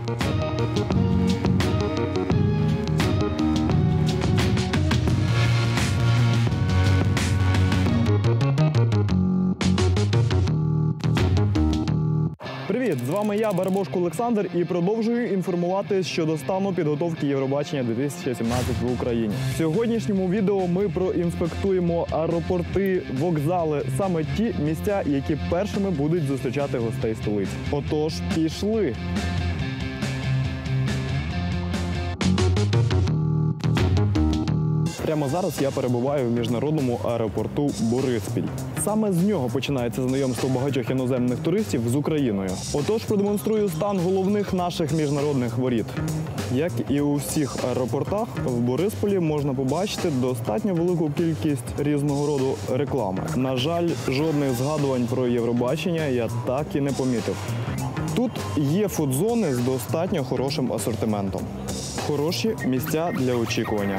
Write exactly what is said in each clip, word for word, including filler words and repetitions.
Привіт! З вами я, Барабошко Олександр, і продовжую інформувати щодо стану підготовки Євробачення дві тисячі сімнадцять в Україні. В сьогоднішньому відео ми проінспектуємо аеропорти, вокзали, саме ті місця, які першими будуть зустрічати гостей столиці. Отож, пішли! Прямо зараз я перебуваю в міжнародному аеропорту Бориспіль. Саме з нього починається знайомство багатьох іноземних туристів з Україною. Отож, продемонструю стан головних наших міжнародних воріт. Як і у всіх аеропортах, в Борисполі можна побачити достатньо велику кількість різного роду реклами. На жаль, жодних згадувань про Євробачення я так і не помітив. Тут є фудзони з достатньо хорошим асортиментом. Хороші місця для очікування.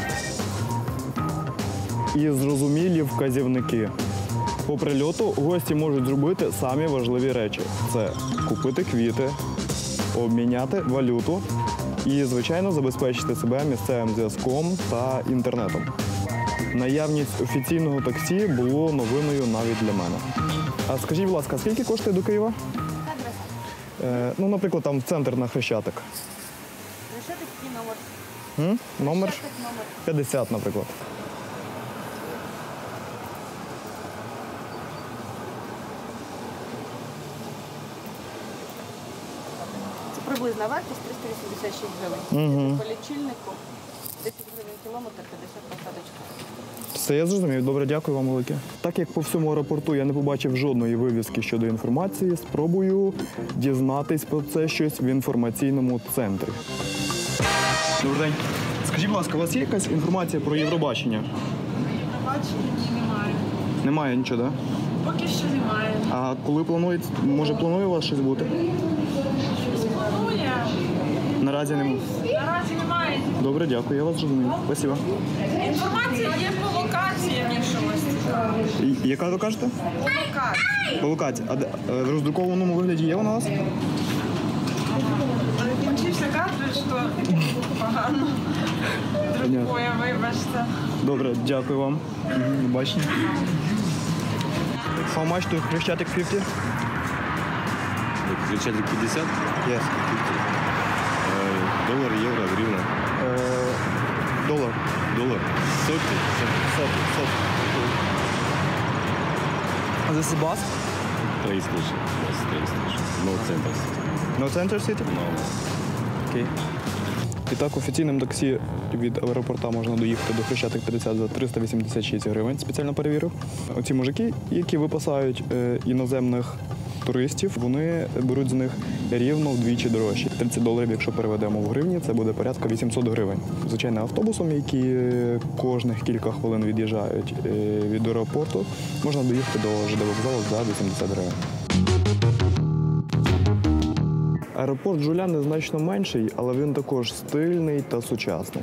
І зрозумілі вказівники. По прильоту гості можуть зробити самі важливі речі. Це купити квіти, обміняти валюту і, звичайно, забезпечити себе місцевим зв'язком та інтернетом. Наявність офіційного таксі було новиною навіть для мене. А скажіть, будь ласка, скільки коштує до Києва? Е, ну, наприклад, там в центр на Хрещатик. Хрещатик який номер? М? Номер? Хрещатик номер. п'ятдесят, наприклад. Приблизна вартість триста вісімдесят шість гривень. Угу. По лічильнику десять гривень кілометр, п'ятдесят посадочка. Все, я зрозумів. Добре, дякую вам велике. Так як по всьому аеропорту я не побачив жодної вивіски щодо інформації, спробую дізнатись про це щось в інформаційному центрі. Добрий день. Скажіть, будь ласка, у вас є якась інформація про Євробачення? Євробачення ні, немає. Немає нічого, так? Да? Поки що немає. А коли планують, може планує у вас щось бути? Щось планує. Наразі немає. Наразі немає. Добре, дякую, я вас зрозумів. Спасибо. Інформація є по локації, якщо вас цікавить. І- Яка ви кажете? Локація. По локації. А де- е, в роздрукованому вигляді є вона у вас? Включився картридж, що погано друкує, вибачте. Добре, дякую вам. Угу, бачення. How much to Хрещатик fifty? Хрещатик пятьдесят, Yes. э, доллар, евро, гривна. Е, долар. Доллар, сотки. Сотки, сотки. А this is bus? Train station. Yes, train station. No center city. No center city? No. Окей. І так, офіційним таксі від аеропорта можна доїхати до Хрещатик п'ятдесят за триста вісімдесят шість гривень, спеціально перевірив. Оці мужики, які випасають е, іноземних туристів, вони беруть з них рівно вдвічі дорожче. тридцять доларів, якщо переведемо в гривні, це буде порядка вісімсот гривень. Звичайно, автобусом, які е, кожних кілька хвилин від'їжджають е, від аеропорту, можна доїхати до ЖД вокзалу за вісімдесят гривень. Аеропорт Жуляни значно менший, але він також стильний та сучасний.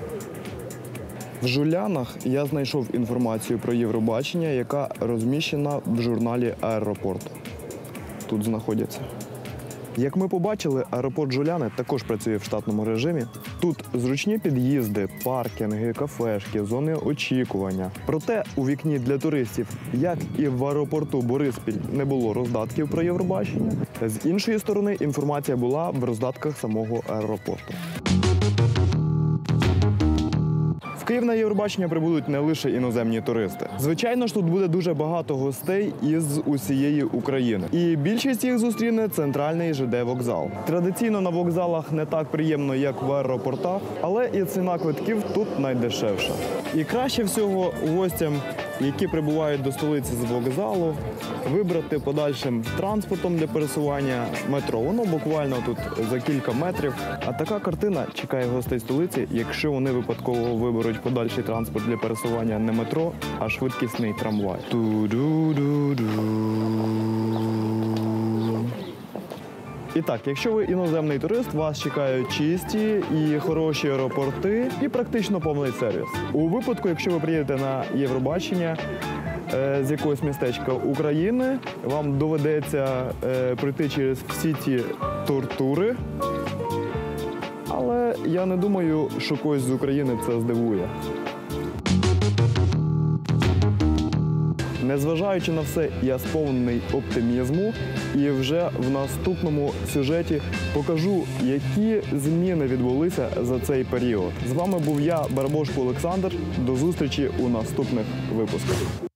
В Жулянах я знайшов інформацію про Євробачення, яка розміщена в журналі аеропорту. Тут знаходяться. Як ми побачили, аеропорт Жуляни також працює в штатному режимі. Тут зручні під'їзди, паркінги, кафешки, зони очікування. Проте у вікні для туристів, як і в аеропорту Бориспіль, не було роздатків про Євробачення. З іншої сторони, інформація була в роздатках самого аеропорту. В Київ на Євробачення прибудуть не лише іноземні туристи. Звичайно ж, тут буде дуже багато гостей із усієї України. І більшість їх зустріне центральний ЖД вокзал. Традиційно на вокзалах не так приємно, як в аеропортах, але і ціна квитків тут найдешевша. І краще всього гостям, які прибувають до столиці з вокзалу, вибрати подальшим транспортом для пересування метро. Воно буквально тут за кілька метрів. А така картина чекає гостей столиці, якщо вони випадково виберуть подальший транспорт для пересування не метро, а швидкісний трамвай. Ту-ду-ду-ду. І так, якщо ви іноземний турист, вас чекають чисті і хороші аеропорти і практично повний сервіс. У випадку, якщо ви приїдете на Євробачення е, з якогось містечка України, вам доведеться е, пройти через всі ті тортури, я не думаю, що когось з України це здивує. Незважаючи на все, я сповнений оптимізму і вже в наступному сюжеті покажу, які зміни відбулися за цей період. З вами був я, Барабошко Олександр. До зустрічі у наступних випусках.